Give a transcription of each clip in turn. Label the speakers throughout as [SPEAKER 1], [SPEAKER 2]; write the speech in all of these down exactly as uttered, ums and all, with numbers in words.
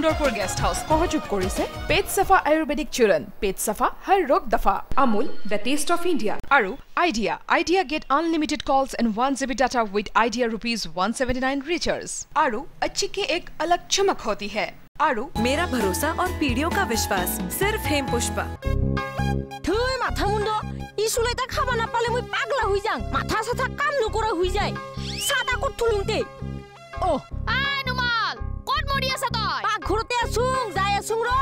[SPEAKER 1] Sundarpur guest house সহযোগ কৰিছে পেট সাফা আয়ুৰ্বেদিক চূৰণ পেট সাফা হৰ ৰোগ দফা Amul the taste of India আৰু idea idea get unlimited calls and one G B data with idea rupees one seventy-nine recharge আৰু अच्छी की एक अलग चमक होती है আৰু
[SPEAKER 2] मेरा भरोसा और पीढ़ियों का विश्वास सिर्फ हेम पुष्पा
[SPEAKER 3] थৈ মাথা মুন্ড ইসুলাইতা খাবা না পালে মই পাগলা হই যাং মাথা সাথা কাম নকৰা হই যায় সাদা কত তুলুতে ও আই নুমাল কোন মৰি আছা তই পাক ঘৰতে আসুং যাই আসুং ৰ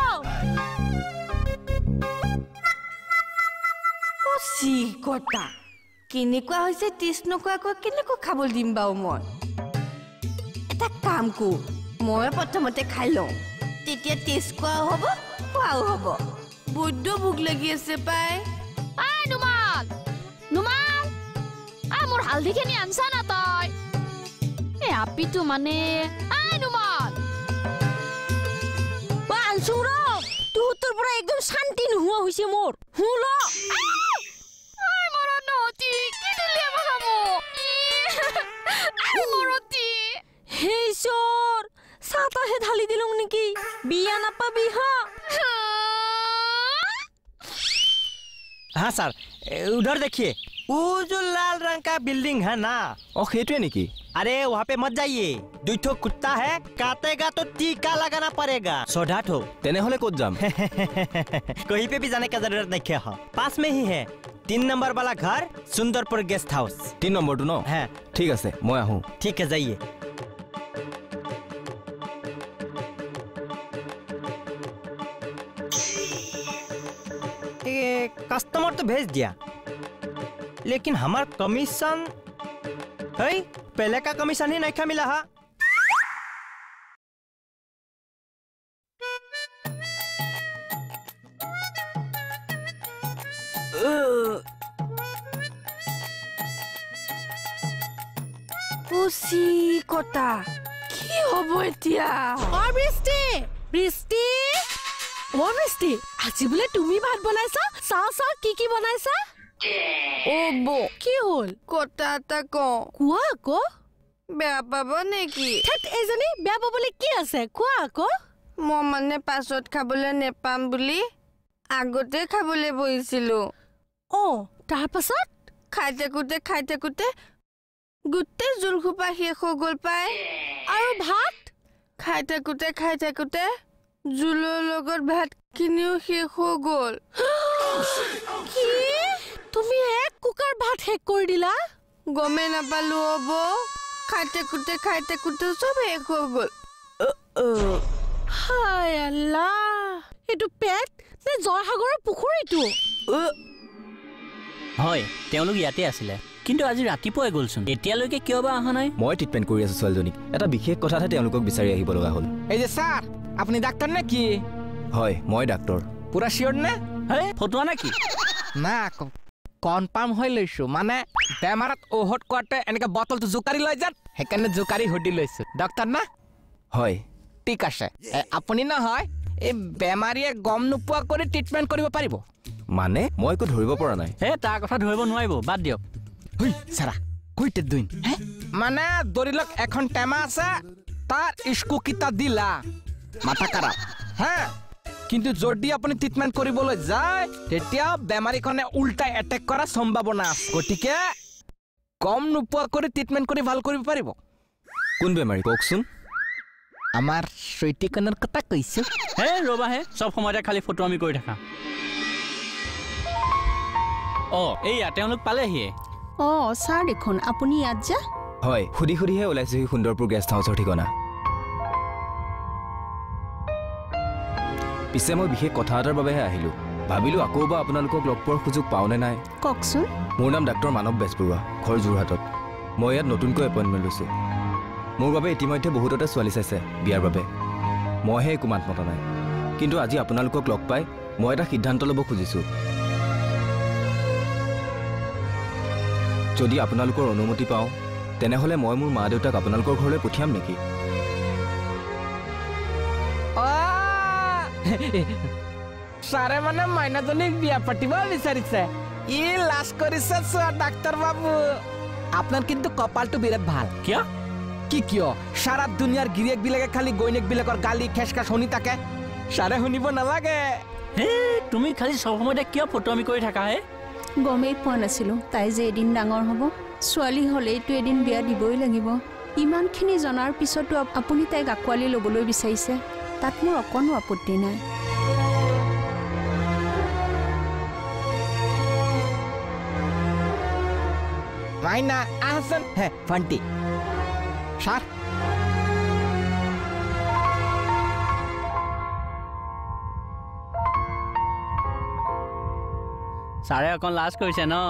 [SPEAKER 3] ও সি কটা কিনেকুৱা হৈছে টিস নকোৱাকৈ কিনেকো খাবল দিম বাও মই এটা কাম কো মই প্ৰথমতে খাই লওঁ তেতিয়া টিস কোৱা হ'ব কোৱাও হ'ব বৈদ্য ভোক লাগি আছে পাই আই নুমাল নুমাল আ মোৰ হালধি খিনি আনছা না তই এ আপিটো মানে আই নুমাল বা আনছো ৰ তোৰ পৰা একদম শান্তি নোহোৱা হৈছে মোৰ হুল আই মৰণতি কি দিলে মহামো আই মৰতি হে ঈশ্বৰ সাতাহে ঢালি দিলং নেকি বিয়া নাপাবি হা
[SPEAKER 4] हाँ सर उधर देखिए वो जो लाल रंग का बिल्डिंग है ना
[SPEAKER 5] ओ खेतवे निकी
[SPEAKER 4] अरे वहाँ पे मत जाइए दो ठो कुत्ता है काटेगा तो टीका लगाना पड़ेगा सोढ़ा ठो
[SPEAKER 5] तेने होले कोत जाम
[SPEAKER 4] कहीं पे भी जाने का जरूरत नहीं है पास में ही है तीन नंबर वाला घर सुंदरपुर गेस्ट हाउस
[SPEAKER 5] तीन नंबर टू नो
[SPEAKER 4] है
[SPEAKER 5] ठीक है मैं आहूँ
[SPEAKER 4] ठीक है जाइए कस्टमर तो भेज दिया लेकिन हमार कमीशन है पहले का कमीशन ही नहीं मिला है
[SPEAKER 3] ওসি কটা কি হবো এতিয়া আর বৃষ্টি বৃষ্টি ও বৃষ্টি আজি বলে তুমি ভাত বনাইছা চাও চাও কি কি বনাইছা ও বো কি হল কটা তা ক কোৱা কো বেয়া পাব নেকি ঠেট এজনী বেয়া পাবলে কি আছে কোৱা কো মই মানে পাছত খাবলে নেপাম বুলি আগতে খাবলে বইছিলো ও তাৰ পাছত খাই থাকোতে খাই থাকোতে গুটে জুলখোপা শেষ হৈ গল পাই আৰু ভাত খাই থাকোতে খাই থাকোতে জুলৰ লগত ভাত কিনিও শেষ হৈ গল কি তুমি এক কুকাৰ ভাত শেষ কৰি দিলা গমে নাপালো হ'ব খাই থাকোতে খাই থাকোতে সব শেষ হৈ গল হায় আল্লাহ এটো পেট নে জয়সাগৰৰ পুখুৰীটো
[SPEAKER 6] হয় তেওঁলোক ইয়াতে আছিলে কিন্তু আজি ৰাতিপুৱাই গলছুন এতিয়ালৈকে কিয় বা আহা নাই
[SPEAKER 5] মই ট্ৰিটমেন্ট কৰি আছো ছোৱালীজনীক এটা বিশেষ কথাতে তেওঁলোকক বিচাৰি আহিব লগা হ'ল
[SPEAKER 7] এই যে স্যার আপনি ডাক্তার নাকি
[SPEAKER 5] হয় মই ডাক্তৰ
[SPEAKER 7] পুরা শিওর না
[SPEAKER 6] হে ফটোৱা নাকি
[SPEAKER 7] না কনফার্ম হৈ লৈছো মানে বেমাৰত ওহট কোৱাতে এনেকে বটলটো জুকাৰি লৈ যাত হেকানে জুকাৰি হডি লৈছো ডাক্তার না
[SPEAKER 5] হয়
[SPEAKER 7] ঠিক আছে আপুনি না হয় এই বেমাৰীয়ে গম নোপোৱা কৰি ট্ৰিটমেন্ট কৰিব পাৰিব
[SPEAKER 5] মানে মই একো ধৰিব পৰা নাই
[SPEAKER 6] হে তাৰ কথা ধৰিব নোৱাৰিব বাদ দিয়ক
[SPEAKER 7] হই সারা কইতে দুইন হে মানে দৰিলক এখন টেমা আছে তার ইস্কু কিতা দিলা মাথা খারাপ হ্যাঁ কিন্তু যদি আপনি ট্রিটমেন্ট কৰিবলৈ যায় তেতিয়া বেমাৰীখনে উল্টা অ্যাটাক কৰা সম্ভাৱনা আছে গটিকে কম নোপোৱা কৰি ট্রিটমেন্ট কৰি ভাল কৰিব পাৰিব
[SPEAKER 5] কোন বেমাৰী কওকচোন
[SPEAKER 7] আমাৰ সৈতিকনৰ কথা কৈছো
[SPEAKER 6] হে ৰবা হে সব সময়তে খালি ফটো আমি কৰি থাকা অ এইয়া তেওঁলোক পালেহি
[SPEAKER 3] ও স্যার দেখুন আপনি ইয়াত যা
[SPEAKER 5] হয় খুদি খুদিহে ওলাইছে সুন্দৰপুৰ গেষ্ট হাউচৰ ঠিকনা পিছে মই বিশেষ কথা এটাৰ বাবেহে আহিলো ভাবিলো আকৌ বা আপোনালোকক লগ পোৱাৰ সুযোগ পাওনে নাই
[SPEAKER 3] ককচোন
[SPEAKER 5] মোৰ নাম ডাক্তৰ মানৱ বেজবৰুৱা ঘৰ যোৰহাটত মই ইয়াত নতুনকৈ এপইণ্টমেণ্ট লৈছো মোৰ বাবে ইতিমধ্যে বহুততে ছোৱালী চাইছে বিয়াৰ বাবে মইহে একো মাত মতা নাই কিন্তু আজি আপোনালোকক লগ পাই মই এটা সিদ্ধান্ত ল'ব খুজিছো যদি আপোনালোকৰ অনুমতি পাওঁ তেনেহলে মই মোৰ মা দেউতাক আপোনালোকৰ ঘৰলৈ পঠিয়াম নেকি
[SPEAKER 7] সারে মানে মাইনাজনী বিয়া পাতিব বিচাৰিছে ই লাজ কৰিছে চোৱা ডাক্তৰ বাবু আপনার কিন্তু কপালটো বিৰাট ভাল
[SPEAKER 6] কিয়
[SPEAKER 7] কি কিয় সারা দুনিয়ার গিৰিয়েক বিলাকে খালি গৈনেক বিলাকৰ গালি খেচকা শুনি থাকে সাৰে শুনিব নালাগে
[SPEAKER 6] হে তুমি খালি সব সময়তে কিয় ফটোমি কৰি থাকা হে
[SPEAKER 8] গমেই পোৱা নাছিলো তাই যে এদিন ডাঙৰ হ'ব ছোৱালী হ'লেইতো এদিন বিয়া দিবই লাগিব ইমানখিনি জনাৰ পিছতো আপুনি তাইক আঁকোৱালি ল'বলৈ বিচাৰিছে তাত মোৰ অকণো আপত্তি নাই
[SPEAKER 7] মাইনা আহচোন হে ফান্টি সাৰ
[SPEAKER 6] ছাৰে অকণ লাজ কৰিছে ন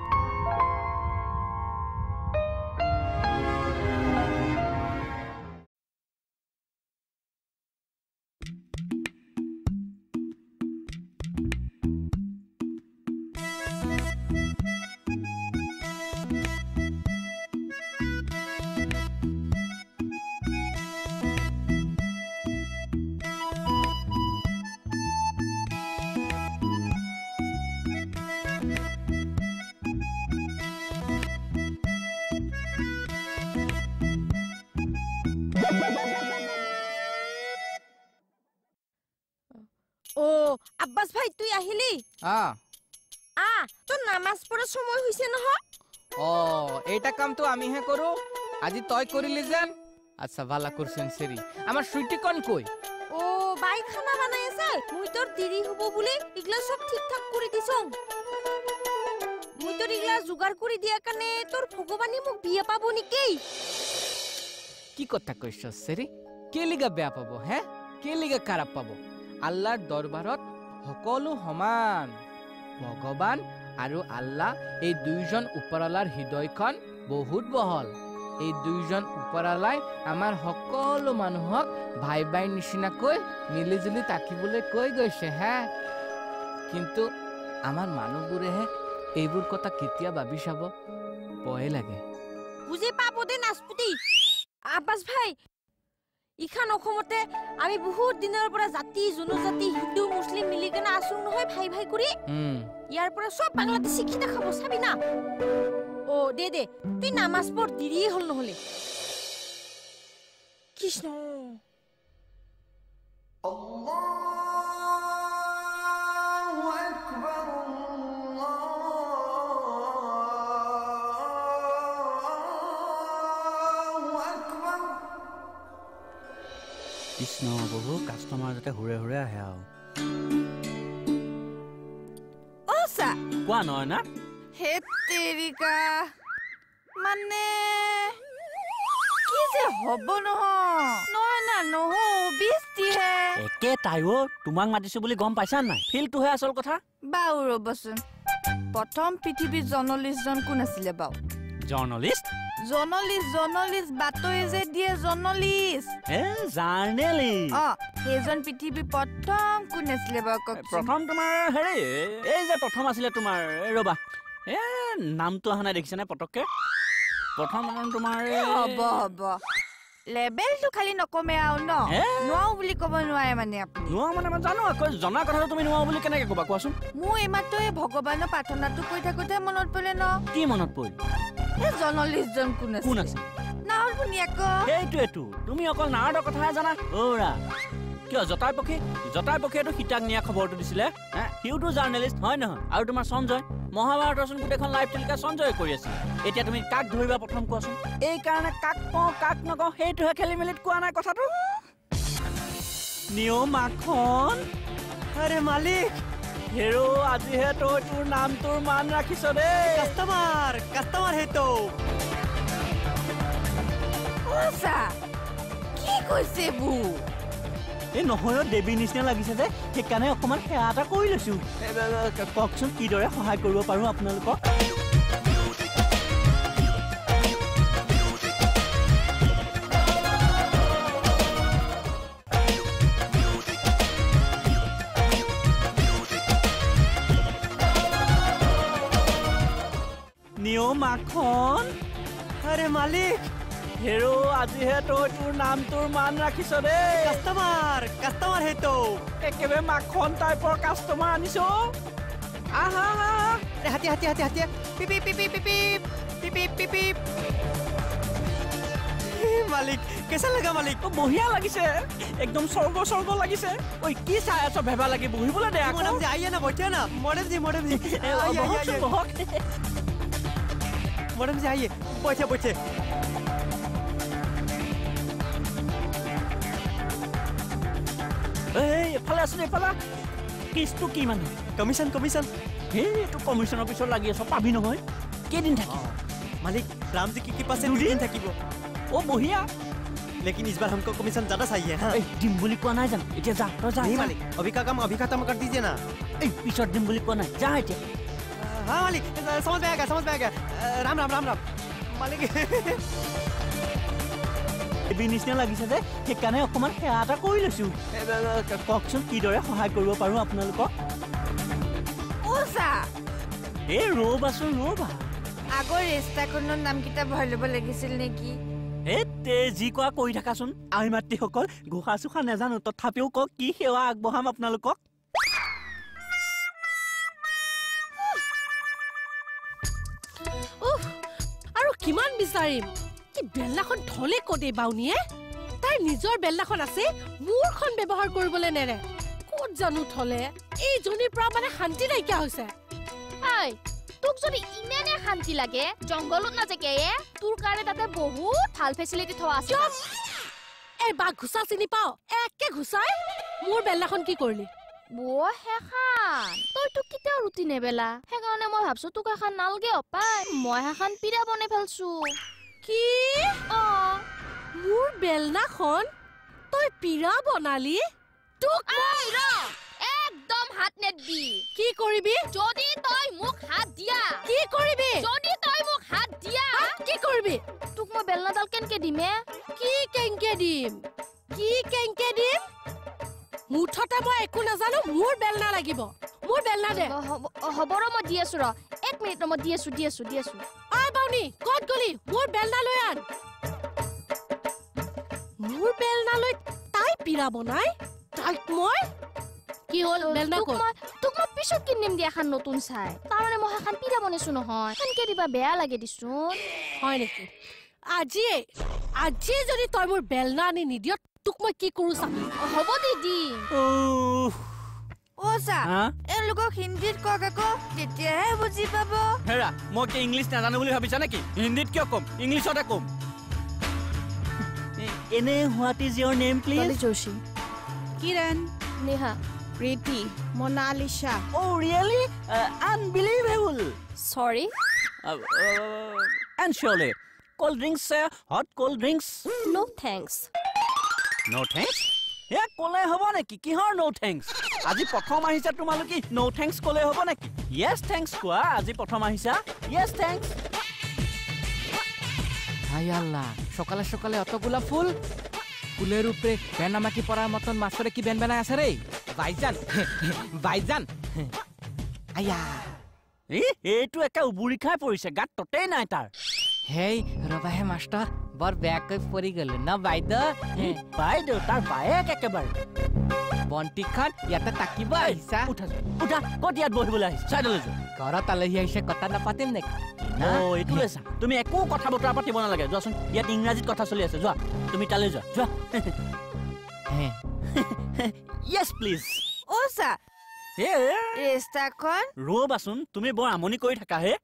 [SPEAKER 3] ও আব্বাস ভাই তুই আহিলি
[SPEAKER 7] আ
[SPEAKER 3] আ তো নামাজ পড়ার সময় হইছে না
[SPEAKER 7] ও এইটা কাম তো আমি হে করু আজি তয় করিলি যেন আচ্ছা ভালা করছেন সেরি আমার সুইটি কোন কই
[SPEAKER 3] ও বাই খানা বানাই আছে মুই তোর দেরি হবো বলে ইগলা সব ঠিকঠাক করে দিছং মুই তোর ইগলা জোগাড় করে দিয়া কানে তোর ভগবানী মোক বিয়া পাবো নিকি
[SPEAKER 7] কি কথা কইছ সেরি কে লিগা বেয়া পাবো হ্যাঁ কে লিগা খারাপ পাবো আল্লাহর দরবারত সকলো সমান ভগবান আৰু আল্লাহ এই দুইজন উপৰালাৰ হৃদয়খন বহুত বহল এই দুইজন উপৰালাই আমাৰ সকলো মানুহক ভাই ভাই নিচিনাকৈ মিলিজুলি তাকিবলৈ কৈ গৈছে হ্যাঁ কিন্তু আমাৰ মানুহবোৰেহে এইবোৰ কথা কেতিয়া ভাবি চাব ভয় লাগে
[SPEAKER 3] বুঝি পাবো দে নাচপুতি আব্বাস ভাই ইখান অসমতে আমি বহুত দিনৰ পৰা জাতি জনজাতি হিন্দু মুসলিম মিলি কেনে আছো নহয় ভাই ভাই কৰি ইয়াৰ পৰা সব বাংলাদেশ শিক্ষিত খাব চাবি না ও দে দে তুই নামাজ পড় দেরি হল নহলে কৃষ্ণ আল্লাহু আকবার
[SPEAKER 6] কৃষ্ণ বহু কাস্টমাৰ যাতে হুৰে হুৰে আহে আৰু
[SPEAKER 3] ওসা
[SPEAKER 6] কোৱা নহয় না
[SPEAKER 3] হে তেৰিকা মানে কি যে হব নহয় নহয় না নহ বিস্তিহে
[SPEAKER 6] একে তাইও তোমাক মাতিছো বুলি গম পাইছা নাই ফিলটোহে আচল কথা
[SPEAKER 3] বাউ ৰবচোন প্ৰথম পৃথিৱীৰ জৰ্ণালিষ্টজন কোন আছিলে বাউ
[SPEAKER 6] জাৰ্নালিষ্ট
[SPEAKER 3] জৰ্ণালিষ্ট জৰ্ণালিষ্ট বাতৰি যে দিয়ে জৰ্ণালিষ্ট
[SPEAKER 6] এ জাৰ্নেলিষ্ট
[SPEAKER 3] অ সেইজন পৃথিৱীৰ প্ৰথম কোন আছিলে বাউ কক
[SPEAKER 6] প্ৰথম তোমাৰ হেৰি এই যে প্ৰথম আছিলে তোমাৰ ৰবা এ নামটো অহা নাই দেখিছানে পটককে প্ৰথম তোমাৰ
[SPEAKER 3] হ'ব হ'ব লেবেলটো খালি নকমে আৰু ন নোৱাও বুলি ক'ব নোৱাৰে মানে আপুনি
[SPEAKER 6] নোৱা মানে মই জানো আকৌ জনা কথাটো তুমি নোৱা বুলি কেনেকে ক'বা কোৱাচোন
[SPEAKER 3] মোৰ এইমাত্ৰ এই ভগৱানৰ প্ৰাৰ্থনাটো কৈ থাকোঁতে মনত পৰিলে ন
[SPEAKER 6] কি মনত পৰিল
[SPEAKER 3] এই জৰ্ণালিষ্টজন কোন আছে
[SPEAKER 6] কোন আছে
[SPEAKER 3] নাও শুনি আকৌ
[SPEAKER 6] সেইটোৱেতো তুমি অকল নাৱৰ কথাহে জানা অৰা কিয় জতাই পক্ষী জতাই পক্ষীয়েতো সীতাক নিয়া খবৰটো দিছিলে সিওতো জাৰ্নেলিষ্ট হয় নহয় আৰু তোমাৰ সঞ্জয় মহাভাৰতচোন গোটেইখন লাইভ টেলিকাষ্ট সঞ্জয় কৰি আছে এতিয়া তুমি কাক ধৰিবা প্ৰথম কোৱাচোন এই কাৰণে কাক কওঁ কাক নকওঁ সেইটোহে খেলি মেলিত কোৱা নাই কথাটো নিয় মাখন
[SPEAKER 4] আরে মালিক
[SPEAKER 6] হেৰো আজিহে তই তোৰ নাম তোৰ মান ৰাখিছ দেই
[SPEAKER 4] কাস্টমার কাস্টমার হে তো
[SPEAKER 3] ওসা কি কৈছে বু
[SPEAKER 6] এই নহয় দেৱী নিচিনা লাগিছে যে সেইকাৰণে অকণমান সেৱা এটা কৰি লৈছোঁ কওকচোন কিদৰে সহায় কৰিব পাৰোঁ আপোনালোকক নিয় মাখন
[SPEAKER 4] আরে মালিক
[SPEAKER 6] হেৰো আজিহে তই তোৰ নাম তোৰ মান ৰাখিছ দেই
[SPEAKER 4] কাস্টমার কাস্টমার হে তো
[SPEAKER 6] একেবাৰে মাখন টাইপৰ কাষ্টমাৰ আনিছ আহা
[SPEAKER 4] হাতি হাতি হাতি হাতি পিপি পিপি পিপি পিপি পিপি मालिक कैसा लगा मालिक
[SPEAKER 6] বঢ়িয়া লাগিছে একদম স্বৰ্গ স্বৰ্গ লাগিছে ঐ কি চাই আছ ভেবা লাগি বহিবলৈ দে আকৌ
[SPEAKER 4] मैडम जी आइए ना बैठिए ना मैडम जी मैडम जी आइए आइए
[SPEAKER 6] বহক
[SPEAKER 4] मैडम जी आइए बैठिए बैठिए
[SPEAKER 6] এই এফালে আছো এফালে কেছটো কি মানে
[SPEAKER 4] कमीशन कमीशन
[SPEAKER 6] এইটো কমিশন অফিচত লাগি আছ পাবি নহয় কেইদিন থাকিব
[SPEAKER 4] मालिक राम जी की कृपा से दो दिन থাকিব
[SPEAKER 6] ओ বঢ়িয়া
[SPEAKER 4] लेकिन इस बार हमको कमीशन ज्यादा चाहिए हाँ
[SPEAKER 6] দিম বুলি কোৱা নাই জানো এতিয়া যা তই যা
[SPEAKER 4] नहीं मालिक अभी का काम अभी खत्म कर दीजिए ना
[SPEAKER 6] এই পিছত দিম বুলি কোৱা নাই যা এতিয়া
[SPEAKER 4] हाँ मालिक समझ में आ गया समझ में आ गया राम राम राम राम मालिक
[SPEAKER 6] বিনিছনা লাগিছে যে সেইকাৰণে অকমান সেৱা এটা কৰি লৈছো কওকচোন কিদৰে সহায় কৰিব পাৰো আপোনালোকক
[SPEAKER 9] ওসা
[SPEAKER 6] এই ৰ'বাচোন ৰ'বা
[SPEAKER 9] আগৰ ৰেষ্টাখনৰ নামকেইটা ভৰাই ল'ব লাগিছিল নেকি
[SPEAKER 6] এই তে যি কোৱা কৰি থাকাচোন আমি মাতৃসকল গুহা চুখা নাজানো তথাপিও কওক কি সেৱা আগবঢ়াম আপোনালোকক
[SPEAKER 3] আৰু কিমান বিচাৰিম কি বেল্লাখন থলে কদে বাউনিয়ে তাই নিজৰ বেল্লাখন আছে মূৰখন ব্যৱহাৰ কৰিবলৈ নেৰে ক'ত জানো থলে এই জনিৰ পৰা মানে শান্তি নাইকিয়া হৈছে
[SPEAKER 10] আই তোক যদি ইমেনে শান্তি লাগে জংগলত না যে কেয়ে তোৰ কাৰণে তাতে বহুত ভাল ফেচিলিটি থোৱা আছে
[SPEAKER 3] এই বাঘ ঘুচা চিনি পাও একে ঘুচাই মোৰ বেল্লাখন কি কৰিলি
[SPEAKER 10] বো হেখান তই তোক কিটা ৰুটি নেবেলা হেকাৰণে মই ভাবছো তোক এখন নালগে অপাই মই এখন পিৰা বনে ফেলছো
[SPEAKER 3] কি
[SPEAKER 10] অ
[SPEAKER 3] মোৰ বেলনাখন তই পিৰা বনালি তোক
[SPEAKER 10] আই ৰ একদম হাত নেদি
[SPEAKER 3] কি কৰিবি
[SPEAKER 10] যদি তই মোক হাত দিয়া
[SPEAKER 3] কি কৰিবি
[SPEAKER 10] যদি তই মোক হাত দিয়া
[SPEAKER 3] কি কৰিবি
[SPEAKER 10] তোক মই বেলনাডাল কেনকে দিমে
[SPEAKER 3] কি কেনকে দিম কি কেনকে দিম মুঠতে মই একো নাজানো মোৰ বেলনা লাগিব মোৰ বেলনা দে
[SPEAKER 10] হ'ব ৰ মই দি আছো ৰ এক মিনিট মই দি আছো দি আছো দি আছো
[SPEAKER 3] আ বাউনি ক'ত গলি মোৰ বেলনা লৈ আন মোৰ বেলনা লৈ তাই পিৰা বনাই তাইক মই কি হল বেলনা ক'ত
[SPEAKER 10] তোক মই পিছত কিনিম দিয়া এখন নতুন চাই তাৰমানে মই এখন পিৰা বনাইছো নহয় কেনকে দিবা বেয়া লাগে দিছোন
[SPEAKER 3] হয় নেকি আজি আজি যদি তই মোৰ বেলনা আনি নিদিয় তোক মই কি কৰো চাবি
[SPEAKER 10] হ'ব দি দি
[SPEAKER 9] ওসা এলোকক হিন্দীত কক আকৌ তেতিয়াহে বুজি পাব
[SPEAKER 6] হেৰা মই কি ইংলিছ নাজানো বুলি ভাবিছা নেকি হিন্দীত কিয় কম ইংলিছতে কম এনে what is your name please
[SPEAKER 10] Joshi
[SPEAKER 9] Kiran
[SPEAKER 10] Neha
[SPEAKER 9] Priti Monalisa
[SPEAKER 6] Oh really? Uh, unbelievable.
[SPEAKER 10] Sorry.
[SPEAKER 6] Uh, uh, and surely, cold drinks, uh, hot cold drinks.
[SPEAKER 10] No thanks.
[SPEAKER 6] No thanks? Yeah, kole hobo neki kihor no thanks. Aji prothom ahisa tumaloki no thanks kole hobo neki. Yes thanks koa aji prothom ahisa. Yes thanks.
[SPEAKER 7] Hay Allah, সকালে সকালে অতগুলা ফুল ফুলের উপরে বেনামাকি পড়ার মতন মাছরে কি Ben বেনায় আছে রে ভাইজান ভাইজান আয়া
[SPEAKER 6] এই এইটো একা উবুৰি খাই পৰিছে গাত ততেই নাই তাৰ
[SPEAKER 7] হেই ৰবাহে মাস্টাৰ বৰ বেয়াকৈ পৰি গ'ল না বাইদেউ
[SPEAKER 6] বাইদেউ তাৰ বায়েক একেবাৰে
[SPEAKER 7] বন্তিখন ইয়াতে তাকিব আহিছা
[SPEAKER 6] উঠা উঠা ক'ত ইয়াত বহিবলৈ আহিছা চাইডলৈ যোৱা
[SPEAKER 7] ঘৰত আলহী আহিছে কথা নাপাতিম নেকি
[SPEAKER 6] অ এইটো লৈছা তুমি একো কথা বতৰা পাতিব নালাগে যোৱাচোন ইয়াত ইংৰাজীত কথা চলি আছে যোৱা তুমি তালৈ যোৱা যোৱা Yes please
[SPEAKER 9] ওসা
[SPEAKER 6] হে
[SPEAKER 9] ৰেষ্টাখন
[SPEAKER 6] ৰবাচোন তুমি বৰ আমনি কৰি থাকা হে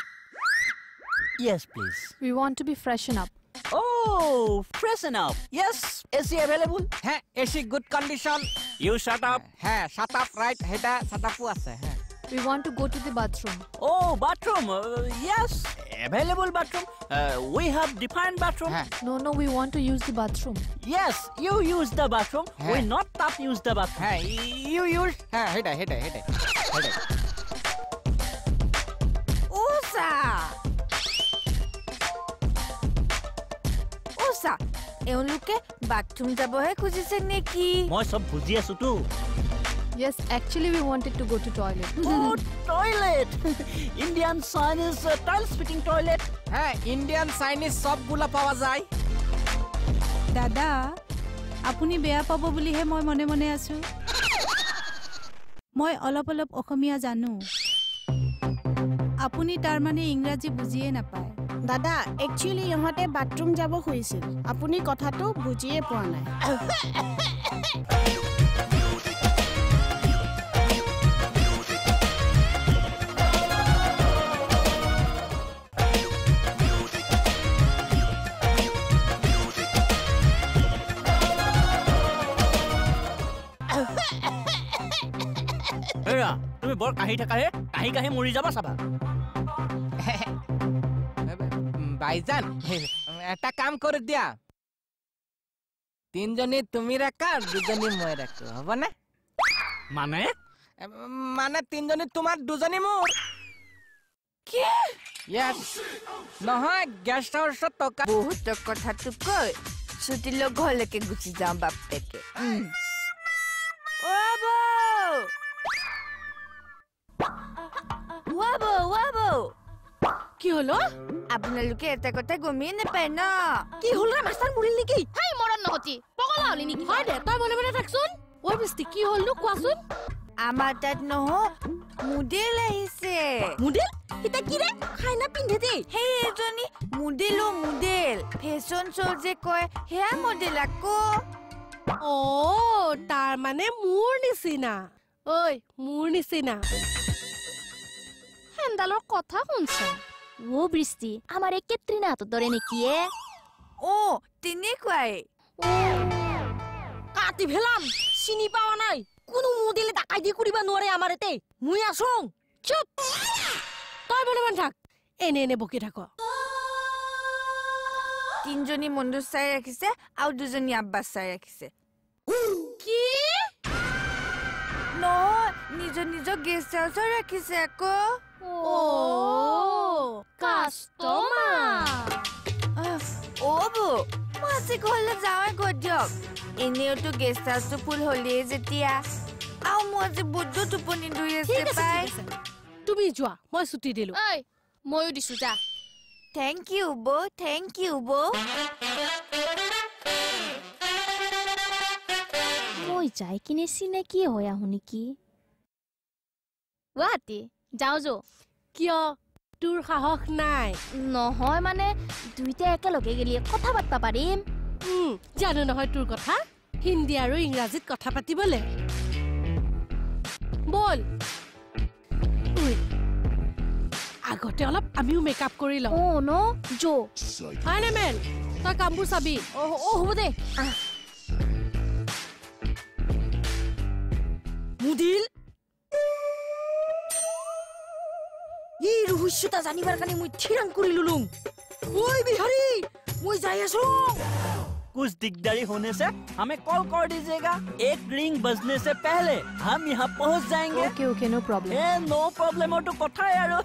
[SPEAKER 6] Yes please
[SPEAKER 10] We want to be freshen up.
[SPEAKER 6] Oh freshen up Yes A C available
[SPEAKER 7] হে AC good condition
[SPEAKER 6] You shut up
[SPEAKER 7] হে shut up right হেটা shut up আছে হে
[SPEAKER 10] We want to go to the bathroom.
[SPEAKER 6] Oh bathroom uh, Yes available bathroom uh, We have defined bathroom
[SPEAKER 7] হে
[SPEAKER 10] No, no, we want to use the bathroom.
[SPEAKER 6] Yes you use the bathroom
[SPEAKER 7] Hey.
[SPEAKER 6] We not that use the bathroom
[SPEAKER 7] হে you use হে হেটা হেটা হেটা হেটা
[SPEAKER 9] ওসা ওসা এওঁলোকে bathroom যাবহে খুজিছে নেকি
[SPEAKER 6] মই সব বুজি আছো তো
[SPEAKER 10] Yes, actually we wanted to go to toilet.
[SPEAKER 6] Oh toilet Indian Chinese uh, tiles fitting toilet
[SPEAKER 7] হে ইন্ডিয়ান চাইনিজ সব গুলা পাওয়া যায়
[SPEAKER 11] দাদা আপুনি বেয়া পাব বুলিহে মই মনে মনে আছো মই অলপ অলপ অসমীয়া জানো আপুনি তাৰ মানে ইংৰাজী বুজিয়ে নাপায়
[SPEAKER 3] দাদা একচুয়ালি ইহঁতে বাথৰুম যাব খুজিছিল আপুনি কথাটো বুজিয়ে পোৱা নাই
[SPEAKER 6] তুমি বৰ কাহি থাকা হে কাহি কাহি মৰি যাবা চাবা
[SPEAKER 7] ভাইজান এটা কাম করে দিয়া তিনজনী তুমি রাখা দুজনী মই রাখো হব না
[SPEAKER 6] মানে
[SPEAKER 7] মানে তিনজনী তোমার দুজনী মোর
[SPEAKER 9] কি
[SPEAKER 7] ইয়াস নহয় গেস্ট হাউসত টকা
[SPEAKER 9] বহুত কথাটো কই ছুটি লৈ ঘৰলৈকে গুচি যাওঁ বাপেকে ৱাবো ৱাবো
[SPEAKER 3] কি হলো
[SPEAKER 9] আপোনালোকে এটা কথা গমেই নাপায় ন
[SPEAKER 3] কি হল রে মাস্টার মরিল নেকি
[SPEAKER 10] হাই মৰণ নহতি পগলা হলি নেকি
[SPEAKER 3] হয় দে তই মনে মনে থাকচোন ওই বৃষ্টি কি হল নো কোৱাচোন
[SPEAKER 9] আমাৰ তাত নহ মডেল আহিছে
[SPEAKER 3] মডেল এটা কি রে খাই না পিন্ধে দে
[SPEAKER 9] হে এজনী মডেল মডেল ফেশন শ্ব' যে কয় হেয়া মডেল আকৌ
[SPEAKER 3] ও তাৰ মানে মোৰ নিচিনা ঐ মোৰ নিচিনা
[SPEAKER 10] হেন্দালৰ কথা শুনছা ও বৃষ্টি আমাৰ এই কেটৰিনা হাতত ধৰে নেকি এ
[SPEAKER 9] ও তেনেকুৱাই
[SPEAKER 3] কাটি ভেলাম চিনি পাওয়া নাই কোনো মডেলে ডাকাইতি করিবা নোৱাৰে আমাৰ এতে মুই আসং চুপ তই মনে মনে থাক এনে এনে বকি থাক
[SPEAKER 9] তিনজনী মন্দু চাই ৰাখিছে আৰু দুজনী আব্বাস চাই ৰাখিছে
[SPEAKER 3] কি
[SPEAKER 9] নহয় নিজৰ নিজৰ গেষ্ট হাউচত ৰাখিছে আকৌ
[SPEAKER 3] ও
[SPEAKER 10] কাষ্টমাৰ
[SPEAKER 9] অ বো মই আজি ঘৰলৈ যাওঁৱে গৈ দিয়ক এনেওতো গেষ্ট হাউচটো ফুল হলিয়ে যেতিয়া আৰু মই আজি বুদ্ধ টোপনি ধৰি আছে পাই
[SPEAKER 3] তুমি যোৱা মই ছুটি দিলো
[SPEAKER 10] ঐ ময়ো দিছো যা
[SPEAKER 9] থেংক ইউ বো থেংক ইউ বো
[SPEAKER 10] মই যাই কিনে চিনাকি হৈ আহো নেকি গুৱাহাটী যাওঁ যো
[SPEAKER 3] কিয় তোৰ সাহস নাই
[SPEAKER 10] নহয় মানে দুইটা একেলগে গেলি কথা পাতবা পাৰিম
[SPEAKER 3] জানো নহয় তোৰ কথা হিন্দী আৰু ইংৰাজীত কথা পাতিবলে বল আগতে অলপ আমিও মেকআপ কৰি লওঁ
[SPEAKER 10] অ ন জো
[SPEAKER 3] হয় নে মেল তই কামবোৰ চাবি
[SPEAKER 10] অ অ হ'ব দে
[SPEAKER 3] মুদিল এই ৰহস্যটা জানিবাৰ কাৰণে মই থিৰাং কৰি লুলুং ঐ বিহাৰী মই যাই আছো
[SPEAKER 6] कुछ दिकदारी होने से हमें कॉल कर दीजिएगा एक रिंग बजने से पहले हम यहाँ पहुँच जाएंगे
[SPEAKER 10] ओके ओके नो प्रॉब्लम
[SPEAKER 6] ए नो प्रॉब्लम तो कथा है यार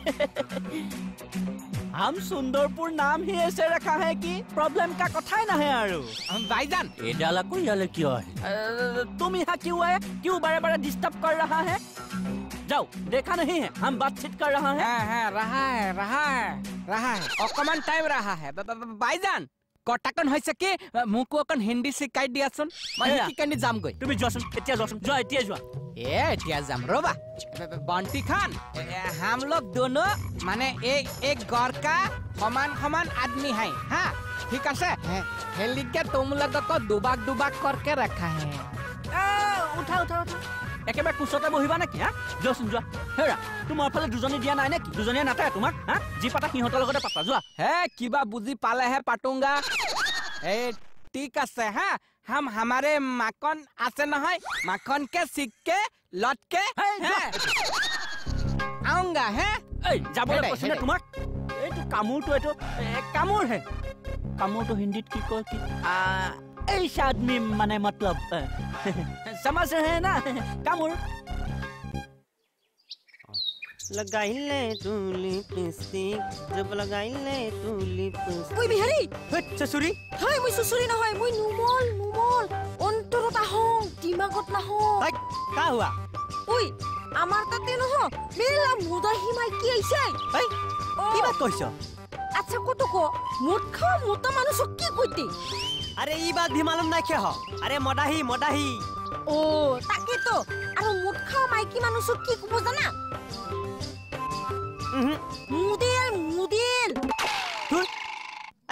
[SPEAKER 6] हम सुंदरपुर नाम ही ऐसे रखा है कि प्रॉब्लम का कथा ही ना है यार
[SPEAKER 7] भाईजान
[SPEAKER 6] ये डाला कोई यार क्यों है तुम यहाँ क्यों आए क्यों बारे बारे डिस्टर्ब कर रहा है जाओ देखा नहीं है हम बातचीत कर रहा है
[SPEAKER 7] है रहा है रहा है रहा है অকমান টাইম रहा है ভাইজান কটাকন হৈছে কি মুকো অকন হিন্দী শিকাই দিয়াচোন মই কি কানি যাম গৈ
[SPEAKER 6] তুমি যোৱাচোন এতিয়া যোৱাচোন যোৱা এতিয়া যোৱা
[SPEAKER 7] এ এতিয়া যাম ৰবা বন্টি খান हम लोग दोनों माने एक एक घर का समान समान आदमी है हाँ ठीक है हेली के तुम लोगों को दुबाक दुबाक करके रखा है
[SPEAKER 6] उठा उठा उठा একেবাৰে কুচতে বহিবা নেকি হা যোৱাচোন যোৱা হেৰা তোমাৰ ফালে দুজনী দিয়া নাই নেকি দুজনীয়ে নাথাকে তোমাক হা যি পাতা সিহঁতৰ লগতে পাতা যোৱা
[SPEAKER 7] হে কিবা বুজি পালেহে পাতুংগা ए ठीक আছে হা हम हमारे माखन আছে নহয় माखन के सिक्के लटके आऊंगा है
[SPEAKER 6] এই যাবলৈ কৈছে নে তোমাক এইটো কামুৰটো এইটো কামুৰ হে কামুৰটো হিন্দীত কি কয় কি ऐसा आदमी माने मतलब समझ रहे हैं ना कामुर
[SPEAKER 4] लगाइले तू लिपस्टिक जब लगाइले तू लिपस्टिक
[SPEAKER 3] ওই বিহাৰী
[SPEAKER 4] হট সসুরি
[SPEAKER 3] হয় মই সুসুৰি নহয় মই নুমল নুমল অন্তৰত আহং দিমাগত নাহং
[SPEAKER 4] হাই কা হুয়া
[SPEAKER 3] ওই আমাৰ তাতে নহ মেলা মুদা হিমাই কি আইছে
[SPEAKER 4] হাই কি বাত কইছ
[SPEAKER 3] আচ্ছা কত কো মুদ খা মোটা মানুষ কি কইতে
[SPEAKER 4] अरे ई बात भी मालूम ना क्या हो अरे मडाही मडाही
[SPEAKER 3] ओ ताके तो আৰু মুদ খা মাইকি মানুষ কি কব জানা মুদিল মুদিল
[SPEAKER 4] তুই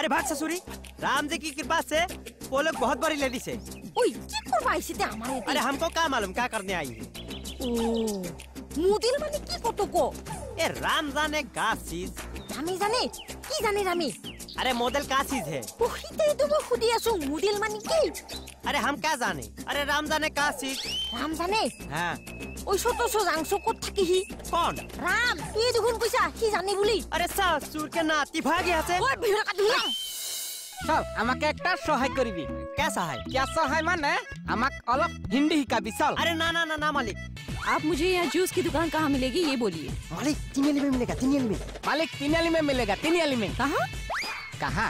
[SPEAKER 4] अरे भाग ससुरी, राम जी की कृपा से वो लोग बहुत बड़ी लेडी से।
[SPEAKER 3] ओए की करबा आइसे ते हमारे
[SPEAKER 4] अरे हमको क्या मालूम क्या करने आई है।
[SPEAKER 3] ओ मुदिल माने की कतो को
[SPEAKER 4] ए राम जाने का चीज।
[SPEAKER 3] रामी जाने की जाने रामी।
[SPEAKER 4] अरे मॉडल का चीज है।
[SPEAKER 3] ओही ते तो मैं खुद ही आसू मुदिल माने की।
[SPEAKER 4] अरे हम क्या जाने। अरे राम जाने का चीज।
[SPEAKER 3] राम जाने
[SPEAKER 4] हाँ
[SPEAKER 3] ওই ছোট ছোট জাংসো কত থাকি হি
[SPEAKER 4] কোন
[SPEAKER 3] রাম তুই দেখুন কইছা কি জানি বলি
[SPEAKER 4] আরে শাশুর কে নাতি ভাগি আছে
[SPEAKER 3] ওই ভিড় কা ধুলাম
[SPEAKER 7] চল আমাকে একটা সহায় করবি
[SPEAKER 4] क्या सहाय
[SPEAKER 7] क्या सहाय মানে আমাক অলপ হিন্দি শিকাবি চল
[SPEAKER 4] अरे ना ना ना ना मालिक
[SPEAKER 11] आप मुझे यहाँ जूस की दुकान कहाँ मिलेगी ये बोलिए।
[SPEAKER 4] मालिक तिनियाली में मिलेगा तिनियाली में
[SPEAKER 7] मालिक तिनियाली में मिलेगा तिनियाली में
[SPEAKER 11] कहाँ
[SPEAKER 7] कहाँ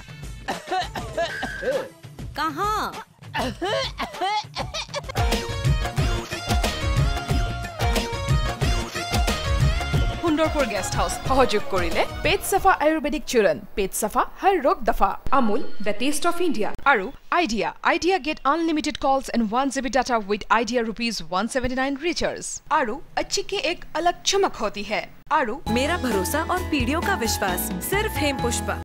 [SPEAKER 11] कहाँ
[SPEAKER 1] Sundarpur Guest House সহযোগ কৰিলে পেট সাফা আয়ুৰ্বেদিক চূৰণ পেট সাফা হৰ ৰোগ দফা Amul the taste of India আৰু Idea Idea get unlimited calls and one GB data with Idea rupees one seventy nine recharge আৰু अच्छी की एक अलग चमक होती है আৰু
[SPEAKER 2] मेरा भरोसा और पीढ़ियों का विश्वास सिर्फ हेम पुष्पा।